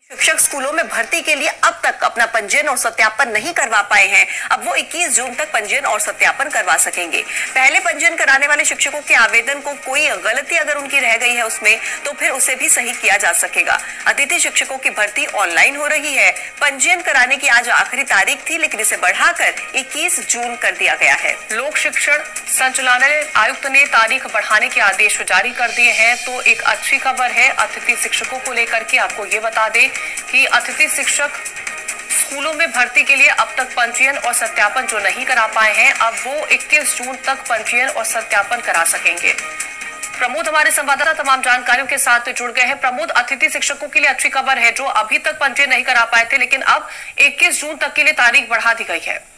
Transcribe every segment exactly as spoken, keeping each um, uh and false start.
शिक्षक स्कूलों में भर्ती के लिए अब तक अपना पंजीयन और सत्यापन नहीं करवा पाए हैं। अब वो इक्कीस जून तक पंजीयन और सत्यापन करवा सकेंगे। पहले पंजीयन कराने वाले शिक्षकों के आवेदन को कोई गलती अगर उनकी रह गई है उसमें, तो फिर उसे भी सही किया जा सकेगा। अतिथि शिक्षकों की भर्ती ऑनलाइन हो रही है। पंजीयन कराने की आज आखिरी तारीख थी, लेकिन इसे बढ़ाकर इक्कीस जून कर दिया गया है। लोक शिक्षण संचालनालय आयुक्त ने तारीख बढ़ाने के आदेश जारी कर दिए हैं। तो एक अच्छी खबर है अतिथि शिक्षकों को लेकर के। आपको ये बता दें कि अतिथि शिक्षक स्कूलों में भर्ती के लिए अब तक पंजीयन और सत्यापन जो नहीं करा पाए हैं, अब वो इक्कीस जून तक पंजीयन और सत्यापन करा सकेंगे। प्रमोद हमारे संवाददाता तमाम जानकारियों के साथ जुड़ गए हैं। प्रमोद, अतिथि शिक्षकों के लिए अच्छी खबर है जो अभी तक पंजीयन नहीं करा पाए थे, लेकिन अब इक्कीस जून तक के लिए तारीख बढ़ा दी गई है।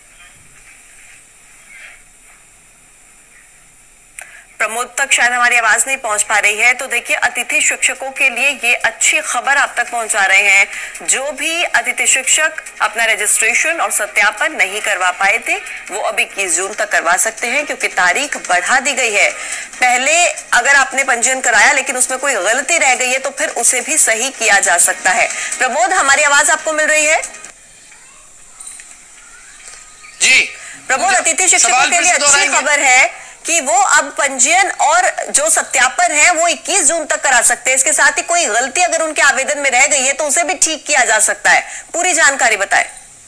प्रमोद तक शायद हमारी आवाज नहीं पहुंच पा रही है, तो देखिए अतिथि शिक्षकों के लिए ये अच्छी खबर आप तक पहुंचा रहे हैं। जो भी अतिथि शिक्षक अपना रजिस्ट्रेशन और सत्यापन नहीं करवा पाए थे, वो अब इक्कीस जून तक करवा सकते हैं, क्योंकि तारीख बढ़ा दी गई है। पहले अगर आपने पंजीयन कराया लेकिन उसमें कोई गलती रह गई है, तो फिर उसे भी सही किया जा सकता है। प्रमोद, हमारी आवाज आपको मिल रही है? जी प्रमोद, अतिथि शिक्षकों के लिए अच्छी खबर है कि वो अब पंजीयन और जो सत्यापन है वो इक्कीस जून तक करा सकते हैं। इसके साथ ही कोई गलती अगर उनके आवेदन में रह गई है तो उसे भी ठीक किया जा सकता है। पूरी जानकारी बताएं।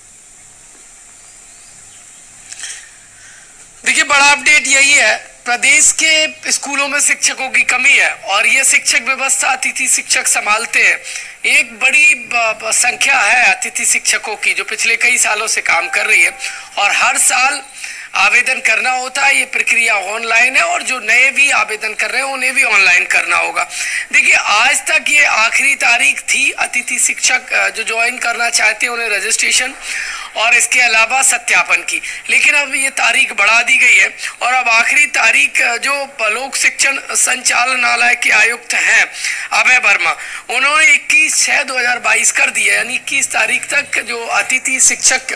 देखिए, बड़ा अपडेट यही है, प्रदेश के स्कूलों में शिक्षकों की कमी है और ये शिक्षक व्यवस्था अतिथि शिक्षक संभालते हैं। एक बड़ी संख्या है अतिथि शिक्षकों की जो पिछले कई सालों से काम कर रही है और हर साल आवेदन करना होता है। ये प्रक्रिया ऑनलाइन है और जो नए भी आवेदन कर रहे हैं उन्हें भी ऑनलाइन करना होगा। देखिए, आज तक ये आखिरी तारीख थी अतिथि शिक्षक जो ज्वाइन करना चाहते हैं उन्हें रजिस्ट्रेशन और इसके अलावा सत्यापन की, लेकिन अब ये तारीख बढ़ा दी गई है और अब आखिरी तारीख जो लोक शिक्षण संचालनालय के आयुक्त हैं अभय वर्मा, उन्होंने इक्कीस छह दो हजार बाईस कर दिया, यानी इक्कीस तारीख तक जो अतिथि शिक्षक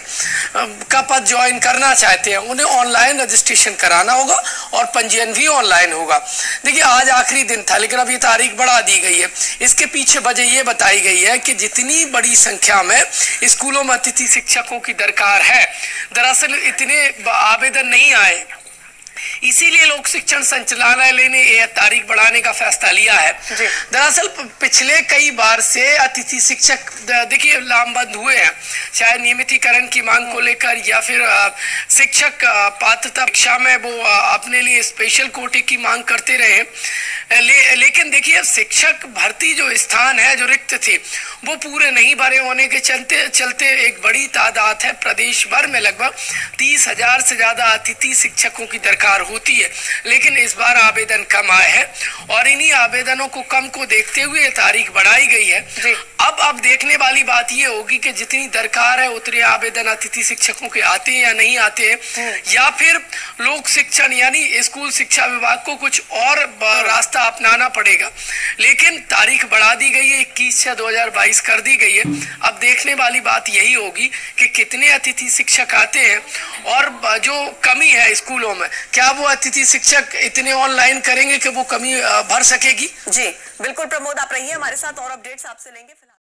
का पद ज्वाइन करना चाहते हैं उन्हें ऑनलाइन रजिस्ट्रेशन कराना होगा और पंजीयन भी ऑनलाइन होगा। देखिए, आज आखिरी दिन था लेकिन अब ये तारीख बढ़ा दी गई है। इसके पीछे वजह ये बताई गई है कि जितनी बड़ी संख्या में स्कूलों में अतिथि शिक्षकों की दरकार है, दरअसल इतने आवेदन नहीं आए, इसीलिए लोक शिक्षण संचालनालय ने यह तारीख बढ़ाने का फैसला लिया है। दरअसल पिछले कई बार से अतिथि शिक्षक देखिए लामबंद हुए हैं, चाहे नियमितीकरण की मांग को लेकर या फिर शिक्षक पात्रता परीक्षा में वो अपने लिए स्पेशल कोटे की मांग करते रहे। ले, लेकिन देखिए, शिक्षक भर्ती जो स्थान है जो रिक्त थे वो पूरे नहीं भरे होने के चलते चलते एक बड़ी तादाद है, प्रदेश भर में लगभग तीस हजार से ज्यादा अतिथि शिक्षकों की दरकार होती है, लेकिन इस बार आवेदन कम आए हैं और इन्हीं आवेदनों को कम को देखते हुए तारीख बढ़ाई गई है। अब अब देखने वाली बात ये होगी कि जितनी दरकार है उतने आवेदन अतिथि शिक्षकों के आते हैं या नहीं आते हैं, या फिर लोक शिक्षण यानी स्कूल शिक्षा विभाग को कुछ और रास्ता अपनाना पड़ेगा। लेकिन तारीख बढ़ा दी गई है, इक्कीस छह दो हजार बाईस कर दी गई है। अब देखने वाली बात यही होगी कि कितने अतिथि शिक्षक आते हैं और जो कमी है स्कूलों में, क्या वो अतिथि शिक्षक इतने ऑनलाइन करेंगे कि वो कमी भर सकेगी। जी बिल्कुल प्रमोद, आप रहिए हमारे साथ और अपडेट्स आपसे लेंगे।